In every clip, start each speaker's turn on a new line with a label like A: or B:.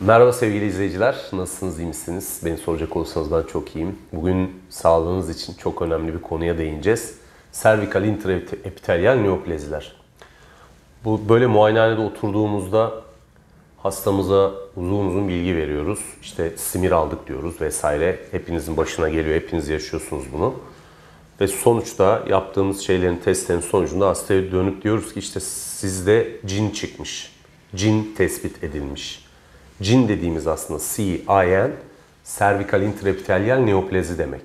A: Merhaba sevgili izleyiciler. Nasılsınız, iyi misiniz? Beni soracak olursanız ben çok iyiyim. Bugün sağlığınız için çok önemli bir konuya değineceğiz. Servikal intraepitelyal neoplaziler. Bu böyle muayenehanede oturduğumuzda hastamıza uzun uzun bilgi veriyoruz. İşte simir aldık diyoruz vesaire. Hepinizin başına geliyor, hepiniz yaşıyorsunuz bunu. Ve sonuçta yaptığımız şeylerin, testlerin sonucunda hastaya dönüp diyoruz ki işte sizde cin çıkmış. Cin tespit edilmiş. Cin dediğimiz aslında C-I-N, servikal intraepitelyal neoplazi demek.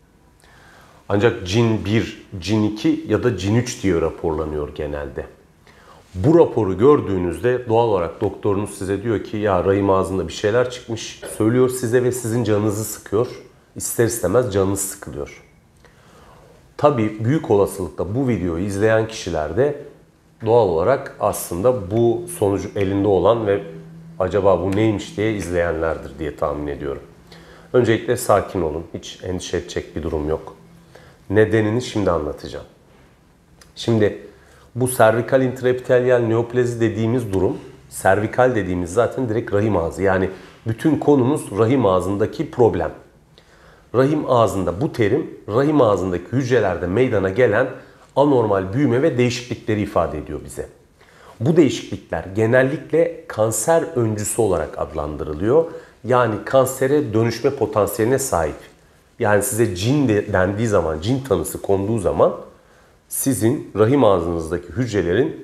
A: Ancak cin 1, cin 2 ya da cin 3 diye raporlanıyor genelde. Bu raporu gördüğünüzde doğal olarak doktorunuz size diyor ki ya rahim ağzında bir şeyler çıkmış. Söylüyor size ve sizin canınızı sıkıyor. İster istemez canınız sıkılıyor. Tabii büyük olasılıkla bu videoyu izleyen kişiler de doğal olarak aslında bu sonucu elinde olan ve acaba bu neymiş diye izleyenlerdir diye tahmin ediyorum. Öncelikle sakin olun. Hiç endişe edecek bir durum yok. Nedenini şimdi anlatacağım. Şimdi bu servikal intraepitelyal neoplazi dediğimiz durum, servikal dediğimiz zaten direkt rahim ağzı. Yani bütün konumuz rahim ağzındaki problem. Rahim ağzında bu terim, rahim ağzındaki hücrelerde meydana gelen anormal büyüme ve değişiklikleri ifade ediyor bize. Bu değişiklikler genellikle kanser öncüsü olarak adlandırılıyor. Yani kansere dönüşme potansiyeline sahip. Yani size cin dendiği zaman, cin tanısı konduğu zaman sizin rahim ağzınızdaki hücrelerin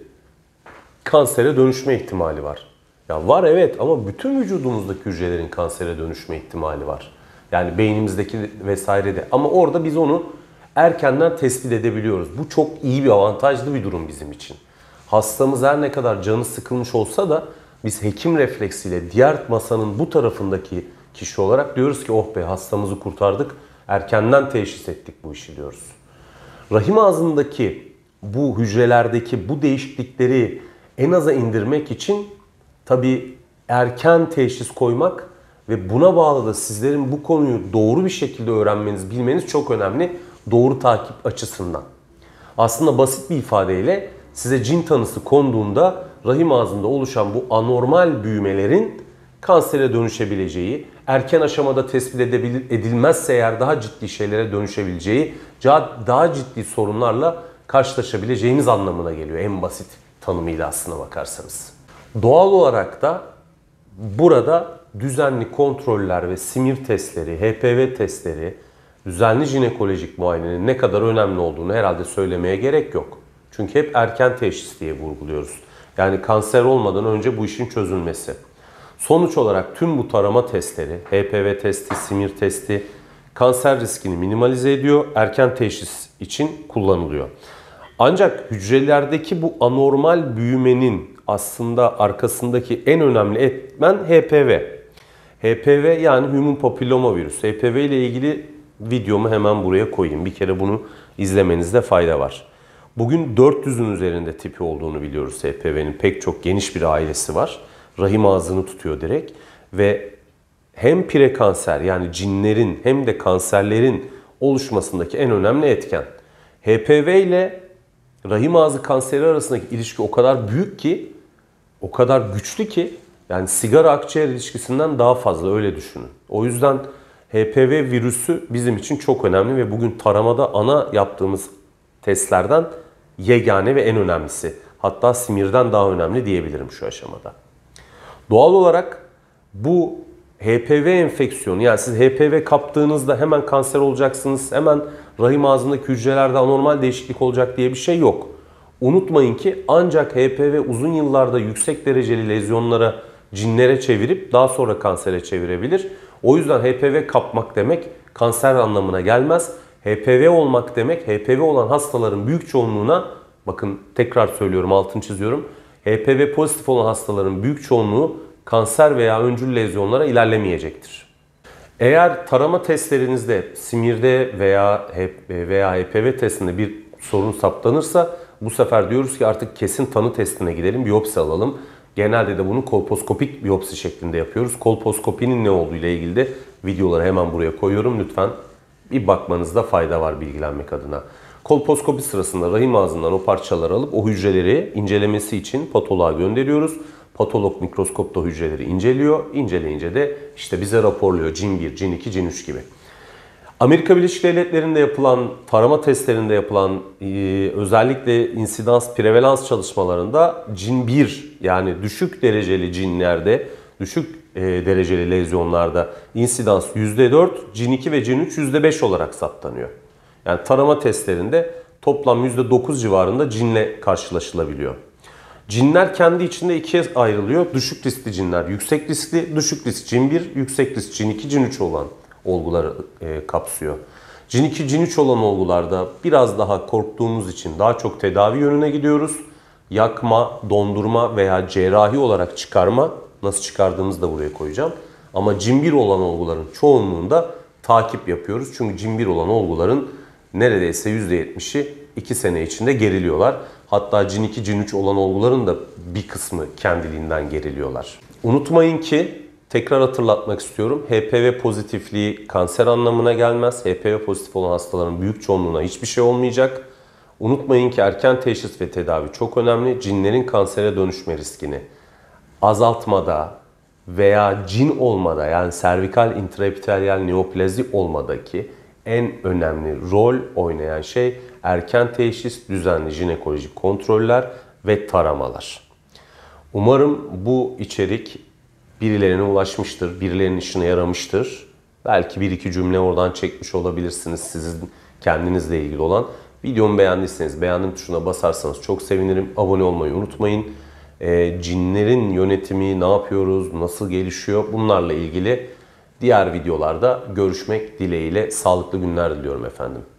A: kansere dönüşme ihtimali var. Ya var evet ama bütün vücudumuzdaki hücrelerin kansere dönüşme ihtimali var. Yani beynimizdeki vesaire de. Ama orada biz onu erkenden tespit edebiliyoruz. Bu çok iyi bir avantajlı bir durum bizim için. Hastamız her ne kadar canı sıkılmış olsa da biz hekim refleksiyle diğer masanın bu tarafındaki kişi olarak diyoruz ki oh be hastamızı kurtardık. Erkenden teşhis ettik bu işi diyoruz. Rahim ağzındaki bu hücrelerdeki bu değişiklikleri en aza indirmek için tabii erken teşhis koymak ve buna bağlı da sizlerin bu konuyu doğru bir şekilde öğrenmeniz, bilmeniz çok önemli. Doğru takip açısından. Aslında basit bir ifadeyle size cin tanısı konduğunda rahim ağzında oluşan bu anormal büyümelerin kansere dönüşebileceği, erken aşamada tespit edilmezse eğer daha ciddi şeylere dönüşebileceği, daha ciddi sorunlarla karşılaşabileceğimiz anlamına geliyor en basit tanımıyla aslına bakarsanız. Doğal olarak da burada düzenli kontroller ve simir testleri, HPV testleri, düzenli jinekolojik muayenenin ne kadar önemli olduğunu herhalde söylemeye gerek yok. Çünkü hep erken teşhis diye vurguluyoruz. Yani kanser olmadan önce bu işin çözülmesi. Sonuç olarak tüm bu tarama testleri, HPV testi, simir testi kanser riskini minimalize ediyor. Erken teşhis için kullanılıyor. Ancak hücrelerdeki bu anormal büyümenin aslında arkasındaki en önemli etmen HPV. HPV yani Human Papilloma Virüs. HPV ile ilgili videomu hemen buraya koyayım. Bir kere bunu izlemenizde fayda var. Bugün 400'ün üzerinde tipi olduğunu biliyoruz HPV'nin. Pek çok geniş bir ailesi var. Rahim ağzını tutuyor direkt. Ve hem prekanser yani cinlerin hem de kanserlerin oluşmasındaki en önemli etken. HPV ile rahim ağzı kanseri arasındaki ilişki o kadar büyük ki, o kadar güçlü ki yani sigara akciğer ilişkisinden daha fazla öyle düşünün. O yüzden HPV virüsü bizim için çok önemli ve bugün taramada ana yaptığımız testlerden yegane ve en önemlisi. Hatta simirden daha önemli diyebilirim şu aşamada. Doğal olarak bu HPV enfeksiyonu yani siz HPV kaptığınızda hemen kanser olacaksınız, hemen rahim ağzındaki hücrelerde anormal değişiklik olacak diye bir şey yok. Unutmayın ki ancak HPV uzun yıllarda yüksek dereceli lezyonlara, cinlere çevirip daha sonra kansere çevirebilir. O yüzden HPV kapmak demek kanser anlamına gelmez. HPV olmak demek HPV olan hastaların büyük çoğunluğuna, bakın tekrar söylüyorum altını çiziyorum. HPV pozitif olan hastaların büyük çoğunluğu kanser veya öncül lezyonlara ilerlemeyecektir. Eğer tarama testlerinizde simirde veya HPV testinde bir sorun saptanırsa bu sefer diyoruz ki artık kesin tanı testine gidelim, biyopsi alalım. Genelde de bunu kolposkopik biyopsi şeklinde yapıyoruz. Kolposkopinin ne olduğu ile ilgili de videoları hemen buraya koyuyorum. Lütfen bir bakmanızda fayda var bilgilenmek adına. Kolposkopi sırasında rahim ağzından o parçaları alıp o hücreleri incelemesi için patoloğa gönderiyoruz. Patolog mikroskopta hücreleri inceliyor. İnceleyince de işte bize raporluyor cin 1, cin 2, cin 3 gibi. Amerika Birleşik Devletleri'nde yapılan, tarama testlerinde yapılan özellikle insidans, prevalans çalışmalarında cin 1 yani düşük dereceli cinlerde, düşük dereceli lezyonlarda insidans %4, cin 2 ve cin 3 %5 olarak saptanıyor. Yani tarama testlerinde toplam %9 civarında cinle karşılaşılabiliyor. Cinler kendi içinde ikiye ayrılıyor. Düşük riskli cinler, yüksek riskli, düşük risk cin 1, yüksek risk cin 2, cin 3 olan olguları kapsıyor. Cin 2, cin 3 olan olgularda biraz daha korktuğumuz için daha çok tedavi yönüne gidiyoruz. Yakma, dondurma veya cerrahi olarak çıkarma, nasıl çıkardığımızı da buraya koyacağım. Ama cin 1 olan olguların çoğunluğunda takip yapıyoruz. Çünkü cin 1 olan olguların neredeyse %70'i 2 sene içinde geriliyorlar. Hatta cin 2, cin 3 olan olguların da bir kısmı kendiliğinden geriliyorlar. Unutmayın ki, tekrar hatırlatmak istiyorum, HPV pozitifliği kanser anlamına gelmez. HPV pozitif olan hastaların büyük çoğunluğuna hiçbir şey olmayacak. Unutmayın ki erken teşhis ve tedavi çok önemli. Cinlerin kansere dönüşme riskini azaltmada veya cin olmada, yani servikal intraepitelyal neoplazi olmadaki en önemli rol oynayan şey erken teşhis, düzenli jinekolojik kontroller ve taramalar. Umarım bu içerik birilerine ulaşmıştır, birilerinin işine yaramıştır. Belki bir iki cümle oradan çekmiş olabilirsiniz sizin kendinizle ilgili olan. Videomu beğendiyseniz beğendim tuşuna basarsanız çok sevinirim. Abone olmayı unutmayın. Cinlerin yönetimi, ne yapıyoruz, nasıl gelişiyor, bunlarla ilgili diğer videolarda görüşmek dileğiyle sağlıklı günler diliyorum efendim.